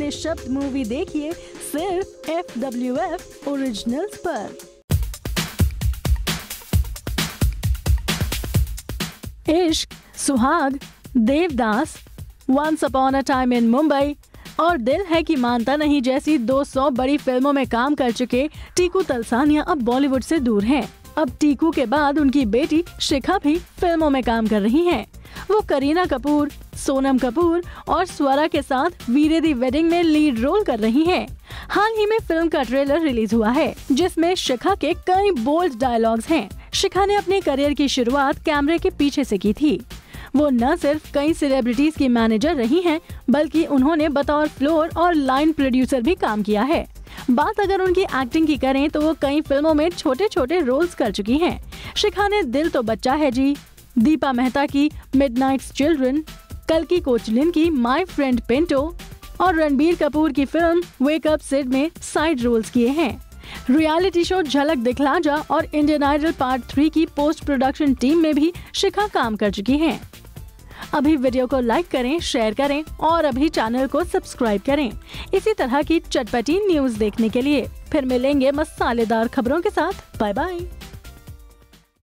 निःशब्द movie देखिए सिर्फ FWF originals पर। Ishq, Suhaag, Devdas, once upon a time in Mumbai और दिल है कि मानता नहीं जैसी 200 बड़ी फिल्मों में काम कर चुके टीकू तलसानिया अब बॉलीवुड से दूर हैं। अब टीकू के बाद उनकी बेटी शिखा भी फिल्मों में काम कर रही हैं। वो करीना कपूर, सोनम कपूर और स्वरा के साथ वीरे दी वेडिंग में लीड रोल कर रही हैं। हाल ही में फिल्म का ट्रेलर रिलीज हुआ है जिसमें शिखा के कई बोल्ड डायलॉग्स हैं। शिखा ने अपने करियर की शुरुआत कैमरे के पीछे से की थी। वो न सिर्फ कई सेलिब्रिटीज की मैनेजर रही हैं, बल्कि उन्होंने बतौर फ्लोर और लाइन प्रोड्यूसर भी काम किया है। बात अगर उनकी एक्टिंग की करें तो वो कई फिल्मों में छोटे छोटे रोल्स कर चुकी हैं। शिखा ने दिल तो बच्चा है जी, दीपा मेहता की मिडनाइट्स चिल्ड्रन, कल्की कोचलिन की माय फ्रेंड पिंटो और रणबीर कपूर की फिल्म वेक अप सिड में साइड रोल्स किए हैं। रियलिटी शो झलक दिखला जा और इंडियन आइडल पार्ट 3 की पोस्ट प्रोडक्शन टीम में भी शिखा काम कर चुकी हैं। अभी वीडियो को लाइक करें, शेयर करें और अभी चैनल को सब्सक्राइब करें इसी तरह की चटपटी न्यूज देखने के लिए। फिर मिलेंगे मसालेदार खबरों के साथ। Bye bye.